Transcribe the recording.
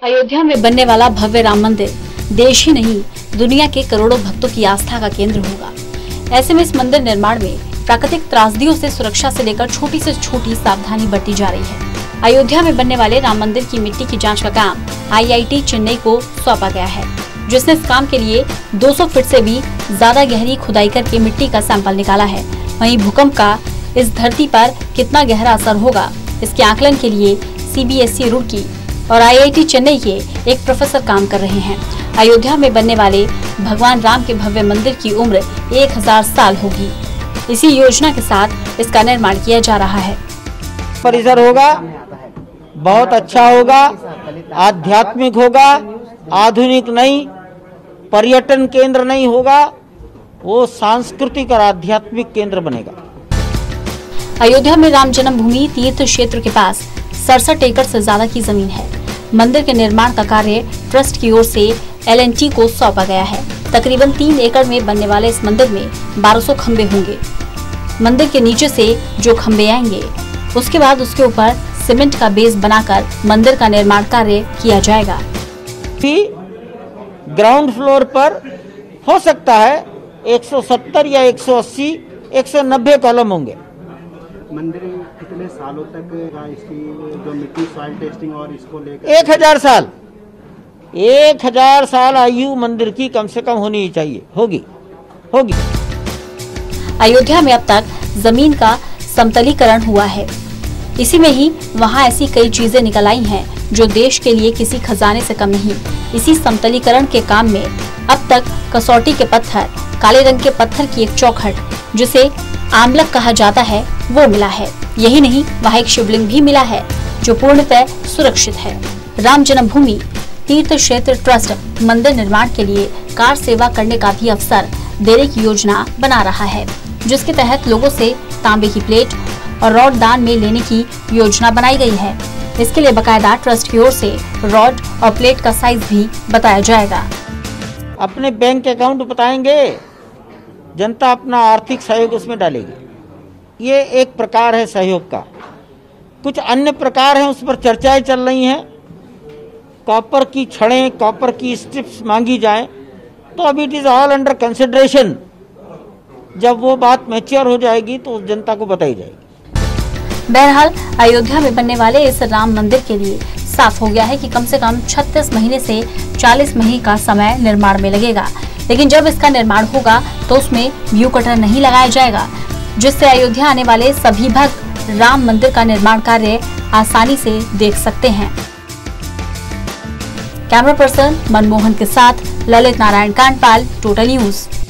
अयोध्या में बनने वाला भव्य राम मंदिर देश ही नहीं दुनिया के करोड़ों भक्तों की आस्था का केंद्र होगा। ऐसे में इस मंदिर निर्माण में प्राकृतिक त्रासदियों से सुरक्षा से लेकर छोटी से छोटी सावधानी बरती जा रही है। अयोध्या में बनने वाले राम मंदिर की मिट्टी की जांच का काम IIT चेन्नई को सौंपा गया है, जिसने इस काम के लिए 200 फीट से भी ज्यादा गहरी खुदाई करके मिट्टी का सैंपल निकाला है। वहीं भूकंप का इस धरती पर कितना गहरा असर होगा, इसके आकलन के लिए CBSE रुड़की और IIT चेन्नई के एक प्रोफेसर काम कर रहे हैं। अयोध्या में बनने वाले भगवान राम के भव्य मंदिर की उम्र 1000 साल होगी। इसी योजना के साथ इसका निर्माण किया जा रहा है। परिसर होगा, बहुत अच्छा होगा, आध्यात्मिक होगा, आधुनिक नहीं, पर्यटन केंद्र नहीं होगा, वो सांस्कृतिक और आध्यात्मिक केंद्र बनेगा। अयोध्या में राम जन्मभूमि तीर्थ क्षेत्र के पास 67 एकड़ से ज्यादा की जमीन है। मंदिर के निर्माण का कार्य ट्रस्ट की ओर से L&T को सौंपा गया है। तकरीबन 3 एकड़ में बनने वाले इस मंदिर में 1200 खंबे होंगे। मंदिर के नीचे से जो खंबे आएंगे, उसके बाद उसके ऊपर सीमेंट का बेस बनाकर मंदिर का निर्माण कार्य किया जाएगा। ग्राउंड फ्लोर पर हो सकता है 170 या 180, 190 कॉलम होंगे। मंदिर कितने सालों तक इसकी जो मिट्टी सॉइल टेस्टिंग और इसको लेकर 1000 साल आयु मंदिर की कम से कम होनी चाहिए, होगी। अयोध्या में अब तक जमीन का समतलीकरण हुआ है। इसी में ही वहां ऐसी कई चीजें निकल आई हैं जो देश के लिए किसी खजाने से कम नहीं। इसी समतलीकरण के काम में अब तक कसौटी के पत्थर, काले रंग के पत्थर की एक चौखट जिसे आमलक कहा जाता है, वो मिला है। यही नहीं, वहाँ एक शिवलिंग भी मिला है जो पूर्णतः सुरक्षित है। राम जन्मभूमि तीर्थ क्षेत्र ट्रस्ट मंदिर निर्माण के लिए कार सेवा करने का भी अवसर देने की योजना बना रहा है, जिसके तहत लोगों से तांबे की प्लेट और रॉड दान में लेने की योजना बनाई गई है। इसके लिए बकायदा ट्रस्ट की ओर से रॉड और प्लेट का साइज भी बताया जाएगा। अपने बैंक अकाउंट बताएंगे, जनता अपना आर्थिक सहयोग उसमें डालेगी। ये एक प्रकार है सहयोग का। कुछ अन्य प्रकार है, उस पर चर्चाएं चल रही हैं। कॉपर की छड़ें, कॉपर की स्ट्रिप्स मांगी जाएं, तो अभी it is all under consideration. जब वो बात मैच्योर हो जाएगी तो जनता को बताई जाएगी। बहरहाल अयोध्या में बनने वाले इस राम मंदिर के लिए साफ हो गया है कि कम से कम 36 महीने से 40 महीने का समय निर्माण में लगेगा। लेकिन जब इसका निर्माण होगा तो उसमें व्यू कटर नहीं लगाया जाएगा, जिससे अयोध्या आने वाले सभी भक्त राम मंदिर का निर्माण कार्य आसानी से देख सकते हैं। कैमरा पर्सन मनमोहन के साथ ललित नारायण कांडपाल, टोटल न्यूज।